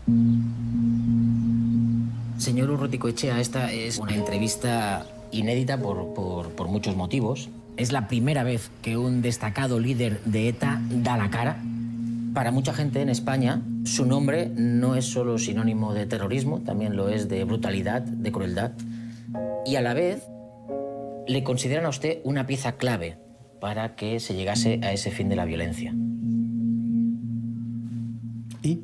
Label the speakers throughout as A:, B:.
A: Señor Urrutikoetxea, esta es una entrevista inédita por muchos motivos. Es la primera vez que un destacado líder de ETA da la cara. Para mucha gente en España, su nombre no es solo sinónimo de terrorismo, también lo es de brutalidad, de crueldad. Y a la vez, le consideran a usted una pieza clave para que se llegase a ese fin de la violencia.
B: ¿Y?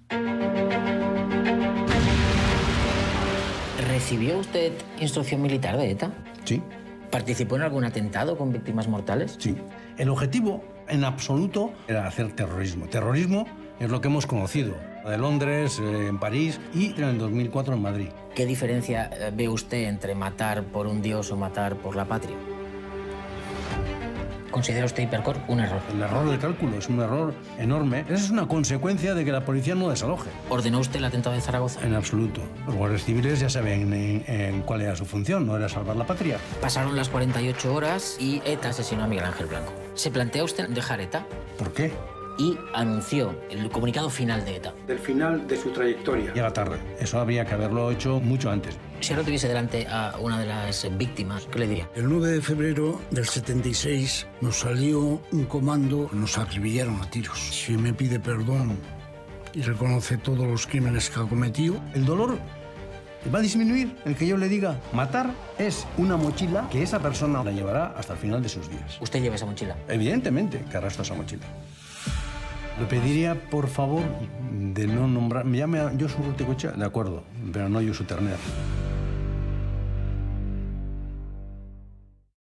A: ¿Recibió usted instrucción militar de ETA?
B: Sí.
A: ¿Participó en algún atentado con víctimas mortales?
B: Sí. El objetivo, en absoluto, era hacer terrorismo. Terrorismo es lo que hemos conocido. De Londres, en París y en el 2004 en Madrid.
A: ¿Qué diferencia ve usted entre matar por un dios o matar por la patria? ¿Considera usted Hipercor un error?
B: El error del cálculo es un error enorme. Esa es una consecuencia de que la policía no desaloje.
A: ¿Ordenó usted el atentado de Zaragoza?
B: En absoluto. Los guardias civiles ya sabían en cuál era su función, no era salvar la patria.
A: Pasaron las 48 horas y ETA asesinó a Miguel Ángel Blanco. ¿Se plantea usted dejar ETA?
B: ¿Por qué?
A: Y anunció el comunicado final de ETA.
B: Del final de su trayectoria. Llega tarde. Eso habría que haberlo hecho mucho antes.
A: Si ahora tuviese delante a una de las víctimas, ¿qué le diría?
C: El 9 de febrero del 76 nos salió un comando, nos acribillaron a tiros. Si me pide perdón y reconoce todos los crímenes que ha cometido,
B: el dolor va a disminuir el que yo le diga. Matar es una mochila que esa persona la llevará hasta el final de sus días.
A: ¿Usted lleva esa mochila?
B: Evidentemente que arrastra esa mochila. Le pediría, por favor, de no nombrar... Me llame a Josu Urrutikoetxea, de acuerdo, pero no Josu Ternera.